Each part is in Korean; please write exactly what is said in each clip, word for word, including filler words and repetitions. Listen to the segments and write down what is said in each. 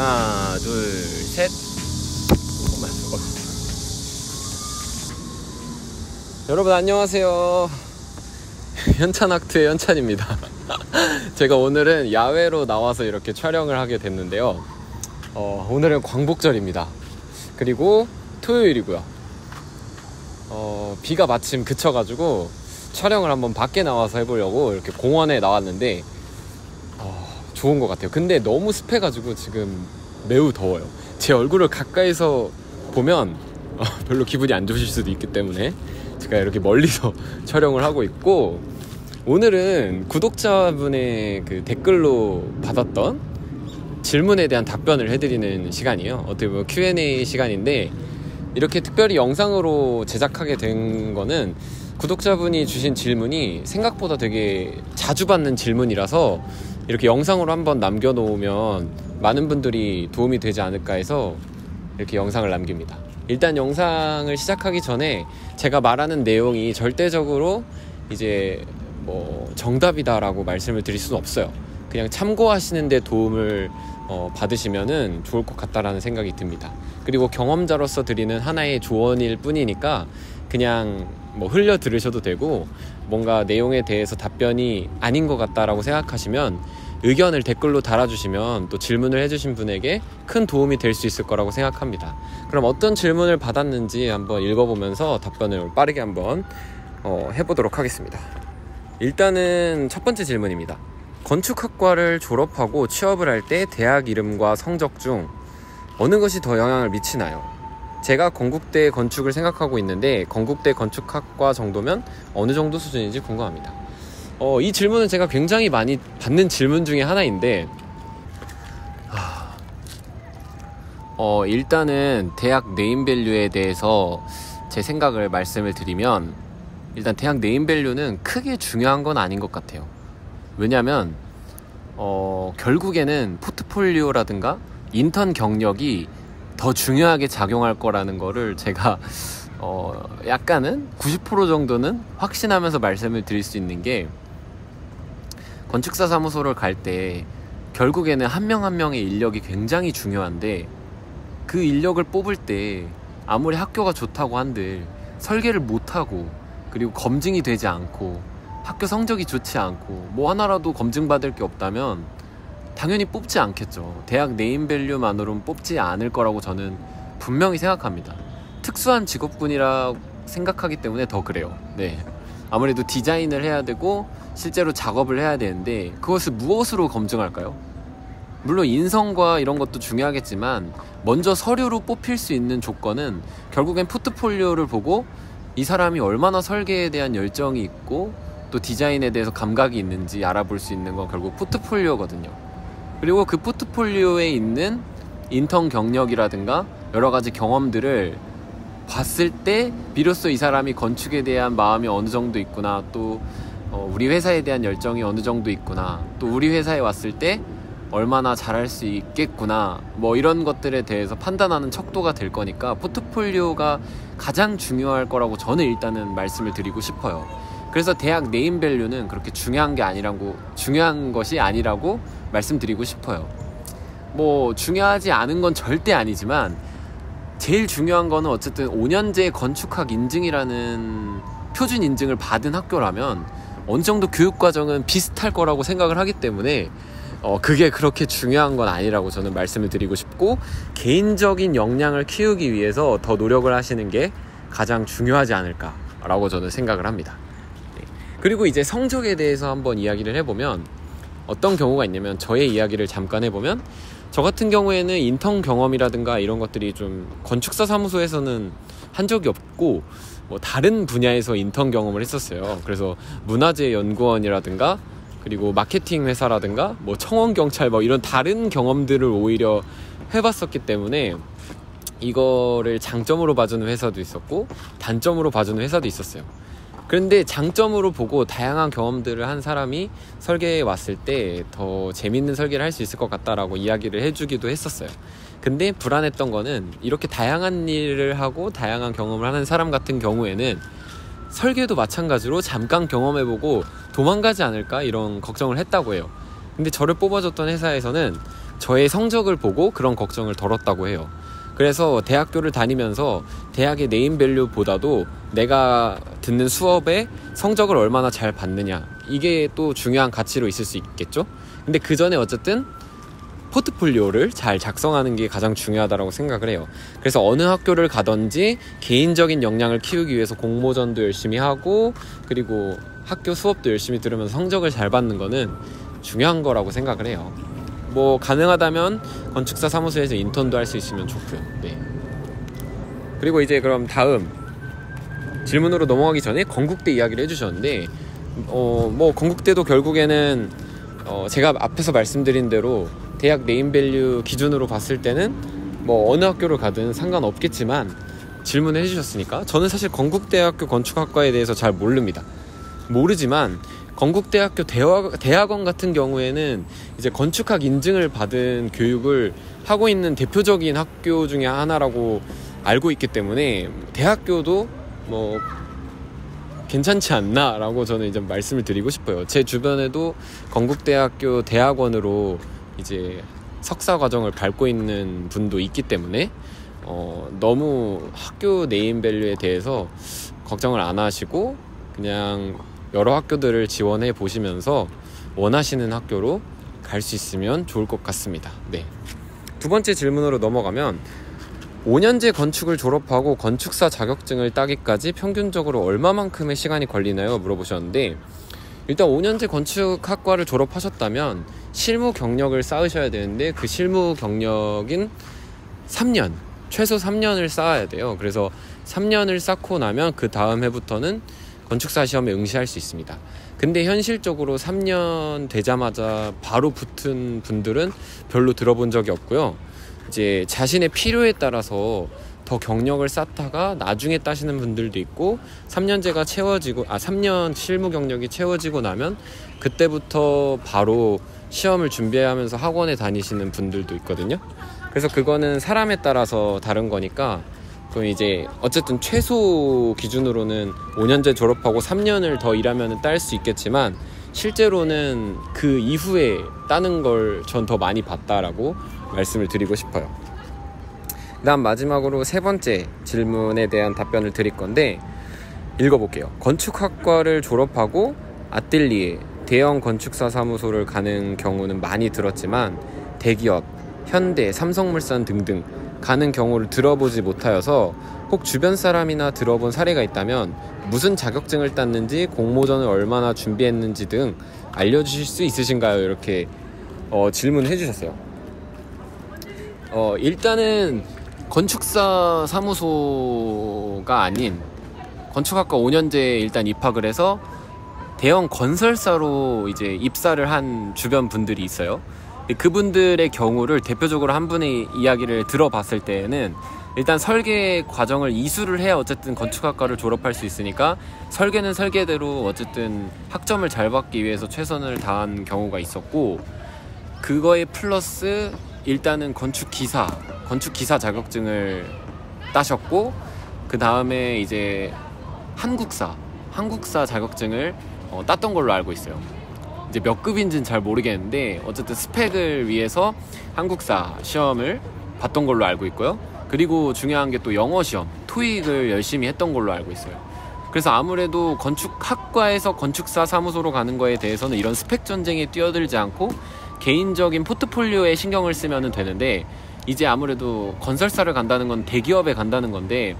하나, 둘, 셋. 잠깐만. 어. 여러분 안녕하세요. 현찬학트의 현찬입니다. 제가 오늘은 야외로 나와서 이렇게 촬영을 하게 됐는데요. 어, 오늘은 광복절입니다. 그리고 토요일이고요. 어, 비가 마침 그쳐가지고 촬영을 한번 밖에 나와서 해보려고 이렇게 공원에 나왔는데 어, 좋은 것 같아요. 근데 너무 습해가지고 지금 매우 더워요. 제 얼굴을 가까이서 보면 어, 별로 기분이 안 좋으실 수도 있기 때문에 제가 이렇게 멀리서 촬영을 하고 있고, 오늘은 구독자분의 그 댓글로 받았던 질문에 대한 답변을 해드리는 시간이에요. 어떻게 보면 큐 앤 에이 시간인데, 이렇게 특별히 영상으로 제작하게 된 거는 구독자분이 주신 질문이 생각보다 되게 자주 받는 질문이라서 이렇게 영상으로 한번 남겨놓으면 많은 분들이 도움이 되지 않을까 해서 이렇게 영상을 남깁니다. 일단 영상을 시작하기 전에 제가 말하는 내용이 절대적으로 이제 뭐 정답이다라고 말씀을 드릴 수는 없어요. 그냥 참고하시는 데 도움을 어, 받으시면은 좋을 것 같다라는 생각이 듭니다. 그리고 경험자로서 드리는 하나의 조언일 뿐이니까 그냥 뭐 흘려 들으셔도 되고, 뭔가 내용에 대해서 답변이 아닌 것 같다라고 생각하시면 의견을 댓글로 달아주시면 또 질문을 해주신 분에게 큰 도움이 될 수 있을 거라고 생각합니다. 그럼 어떤 질문을 받았는지 한번 읽어보면서 답변을 빠르게 한번 어, 해보도록 하겠습니다. 일단은 첫 번째 질문입니다. 건축학과를 졸업하고 취업을 할 때 대학 이름과 성적 중 어느 것이 더 영향을 미치나요? 제가 건국대 건축을 생각하고 있는데 건국대 건축학과 정도면 어느 정도 수준인지 궁금합니다. 어, 이 질문은 제가 굉장히 많이 받는 질문 중에 하나인데 하... 어, 일단은 대학 네임밸류에 대해서 제 생각을 말씀을 드리면, 일단 대학 네임밸류는 크게 중요한 건 아닌 것 같아요. 왜냐면 어, 결국에는 포트폴리오라든가 인턴 경력이 더 중요하게 작용할 거라는 거를 제가 어, 약간은 구십 퍼센트 정도는 확신하면서 말씀을 드릴 수 있는 게, 건축사 사무소를 갈 때 결국에는 한 명 한 명의 인력이 굉장히 중요한데, 그 인력을 뽑을 때 아무리 학교가 좋다고 한들 설계를 못하고, 그리고 검증이 되지 않고, 학교 성적이 좋지 않고, 뭐 하나라도 검증받을 게 없다면 당연히 뽑지 않겠죠. 대학 네임밸류만으로는 뽑지 않을 거라고 저는 분명히 생각합니다. 특수한 직업군이라 생각하기 때문에 더 그래요. 네. 아무래도 디자인을 해야 되고 실제로 작업을 해야 되는데 그것을 무엇으로 검증할까요? 물론 인성과 이런 것도 중요하겠지만 먼저 서류로 뽑힐 수 있는 조건은 결국엔 포트폴리오를 보고 이 사람이 얼마나 설계에 대한 열정이 있고 또 디자인에 대해서 감각이 있는지 알아볼 수 있는 건 결국 포트폴리오거든요. 그리고 그 포트폴리오에 있는 인턴 경력이라든가 여러 가지 경험들을 봤을 때 비로소 이 사람이 건축에 대한 마음이 어느 정도 있구나, 또 어, 우리 회사에 대한 열정이 어느 정도 있구나, 또 우리 회사에 왔을 때 얼마나 잘할 수 있겠구나, 뭐 이런 것들에 대해서 판단하는 척도가 될 거니까 포트폴리오가 가장 중요할 거라고 저는 일단은 말씀을 드리고 싶어요. 그래서 대학 네임밸류는 그렇게 중요한 게 아니라고, 중요한 것이 아니라고 말씀드리고 싶어요. 뭐 중요하지 않은 건 절대 아니지만 제일 중요한 거는 어쨌든 오 년제 건축학 인증이라는 표준 인증을 받은 학교라면 어느 정도 교육과정은 비슷할 거라고 생각을 하기 때문에 어, 그게 그렇게 중요한 건 아니라고 저는 말씀을 드리고 싶고, 개인적인 역량을 키우기 위해서 더 노력을 하시는 게 가장 중요하지 않을까라고 저는 생각을 합니다. 네. 그리고 이제 성적에 대해서 한번 이야기를 해보면 어떤 경우가 있냐면, 저의 이야기를 잠깐 해보면 저 같은 경우에는 인턴 경험이라든가 이런 것들이 좀 건축사 사무소에서는 한 적이 없고, 뭐 다른 분야에서 인턴 경험을 했었어요. 그래서 문화재 연구원이라든가 그리고 마케팅 회사라든가 뭐 청원경찰 뭐 이런 다른 경험들을 오히려 해봤었기 때문에 이거를 장점으로 봐주는 회사도 있었고 단점으로 봐주는 회사도 있었어요. 그런데 장점으로 보고 다양한 경험들을 한 사람이 설계에 왔을 때 더 재밌는 설계를 할 수 있을 것 같다라고 이야기를 해주기도 했었어요. 근데 불안했던 거는 이렇게 다양한 일을 하고 다양한 경험을 하는 사람 같은 경우에는 설계도 마찬가지로 잠깐 경험해보고 도망가지 않을까 이런 걱정을 했다고 해요. 근데 저를 뽑아줬던 회사에서는 저의 성적을 보고 그런 걱정을 덜었다고 해요. 그래서 대학교를 다니면서 대학의 네임밸류보다도 내가 듣는 수업에 성적을 얼마나 잘 받느냐, 이게 또 중요한 가치로 있을 수 있겠죠. 근데 그 전에 어쨌든 포트폴리오를 잘 작성하는 게 가장 중요하다고 생각을 해요. 그래서 어느 학교를 가든지 개인적인 역량을 키우기 위해서 공모전도 열심히 하고, 그리고 학교 수업도 열심히 들으면서 성적을 잘 받는 거는 중요한 거라고 생각을 해요. 뭐 가능하다면 건축사 사무소에서 인턴도 할 수 있으면 좋고요. 네. 그리고 이제 그럼 다음 질문으로 넘어가기 전에 건국대 이야기를 해주셨는데, 어 뭐 건국대도 결국에는 어 제가 앞에서 말씀드린 대로 대학 네임밸류 기준으로 봤을 때는 뭐 어느 학교를 가든 상관없겠지만, 질문을 해주셨으니까 저는 사실 건국대학교 건축학과에 대해서 잘 모릅니다. 모르지만 건국대학교 대학, 대학원 같은 경우에는 이제 건축학 인증을 받은 교육을 하고 있는 대표적인 학교 중에 하나라고 알고 있기 때문에 대학교도 뭐 괜찮지 않나 라고 저는 이제 말씀을 드리고 싶어요. 제 주변에도 건국대학교 대학원으로 이제 석사 과정을 밟고 있는 분도 있기 때문에 어, 너무 학교 네임밸류에 대해서 걱정을 안 하시고 그냥 여러 학교들을 지원해 보시면서 원하시는 학교로 갈 수 있으면 좋을 것 같습니다. 네. 두 번째 질문으로 넘어가면, 오 년제 건축을 졸업하고 건축사 자격증을 따기까지 평균적으로 얼마만큼의 시간이 걸리나요? 물어보셨는데, 일단 오 년제 건축학과를 졸업하셨다면 실무 경력을 쌓으셔야 되는데, 그 실무 경력인 삼 년, 최소 삼 년을 쌓아야 돼요. 그래서 삼 년을 쌓고 나면 그 다음 해부터는 건축사 시험에 응시할 수 있습니다. 근데 현실적으로 삼 년 되자마자 바로 붙은 분들은 별로 들어본 적이 없고요. 이제 자신의 필요에 따라서 더 경력을 쌓다가 나중에 따시는 분들도 있고, 삼 년제가 채워지고 아 삼 년 실무 경력이 채워지고 나면 그때부터 바로 시험을 준비하면서 학원에 다니시는 분들도 있거든요. 그래서 그거는 사람에 따라서 다른 거니까, 그럼 이제 어쨌든 최소 기준으로는 오 년제 졸업하고 삼 년을 더 일하면 딸 수 있겠지만, 실제로는 그 이후에 따는 걸 전 더 많이 봤다라고 말씀을 드리고 싶어요. 그 다음 마지막으로 세 번째 질문에 대한 답변을 드릴 건데, 읽어볼게요. 건축학과를 졸업하고 아뜰리에, 대형 건축사 사무소를 가는 경우는 많이 들었지만 대기업, 현대, 삼성물산 등등 가는 경우를 들어보지 못하여서 혹 주변 사람이나 들어본 사례가 있다면 무슨 자격증을 땄는지, 공모전을 얼마나 준비했는지 등 알려주실 수 있으신가요? 이렇게 어, 질문해 주셨어요. 어, 일단은 건축사 사무소가 아닌 건축학과 오 년제에 일단 입학을 해서 대형 건설사로 이제 입사를 한 주변 분들이 있어요. 그분들의 경우를 대표적으로 한 분의 이야기를 들어봤을 때에는, 일단 설계 과정을 이수를 해야 어쨌든 건축학과를 졸업할 수 있으니까 설계는 설계대로 어쨌든 학점을 잘 받기 위해서 최선을 다한 경우가 있었고, 그거에 플러스 일단은 건축기사, 건축기사 자격증을 따셨고, 그 다음에 이제 한국사, 한국사 자격증을 어, 땄던 걸로 알고 있어요. 이제 몇 급인지는 잘 모르겠는데 어쨌든 스펙을 위해서 한국사 시험을 봤던 걸로 알고 있고요. 그리고 중요한 게 또 영어 시험, 토익을 열심히 했던 걸로 알고 있어요. 그래서 아무래도 건축학과에서 건축사 사무소로 가는 거에 대해서는 이런 스펙 전쟁에 뛰어들지 않고 개인적인 포트폴리오에 신경을 쓰면 되는데, 이제 아무래도 건설사를 간다는 건 대기업에 간다는 건데,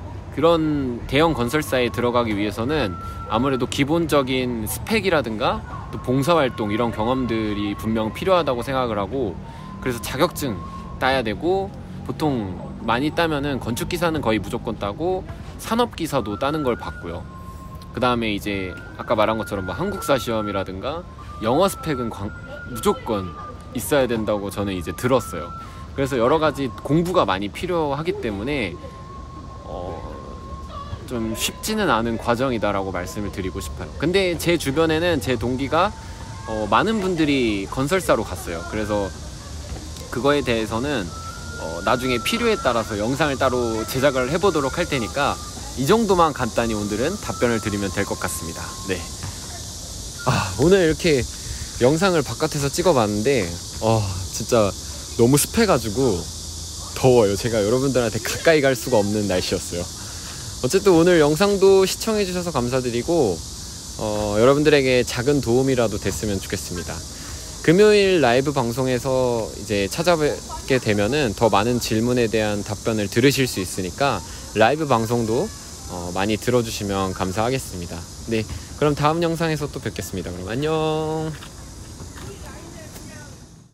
그런 대형 건설사에 들어가기 위해서는 아무래도 기본적인 스펙이라든가 또 봉사활동, 이런 경험들이 분명 필요하다고 생각을 하고, 그래서 자격증 따야 되고, 보통 많이 따면은 건축기사는 거의 무조건 따고 산업기사도 따는 걸 봤고요. 그 다음에 이제 아까 말한 것처럼 뭐 한국사 시험이라든가 영어 스펙은 광, 무조건 있어야 된다고 저는 이제 들었어요. 그래서 여러 가지 공부가 많이 필요하기 때문에 어, 좀 쉽지는 않은 과정이다라고 말씀을 드리고 싶어요. 근데 제 주변에는 제 동기가 어, 많은 분들이 건설사로 갔어요. 그래서 그거에 대해서는 어, 나중에 필요에 따라서 영상을 따로 제작을 해보도록 할 테니까 이 정도만 간단히 오늘은 답변을 드리면 될 것 같습니다. 네. 아, 오늘 이렇게 영상을 바깥에서 찍어봤는데 어, 진짜 너무 습해가지고 더워요. 제가 여러분들한테 가까이 갈 수가 없는 날씨였어요. 어쨌든 오늘 영상도 시청해주셔서 감사드리고 어, 여러분들에게 작은 도움이라도 됐으면 좋겠습니다. 금요일 라이브 방송에서 이제 찾아뵙게 되면은 더 많은 질문에 대한 답변을 들으실 수 있으니까 라이브 방송도 어, 많이 들어주시면 감사하겠습니다. 네, 그럼 다음 영상에서 또 뵙겠습니다. 그럼 안녕.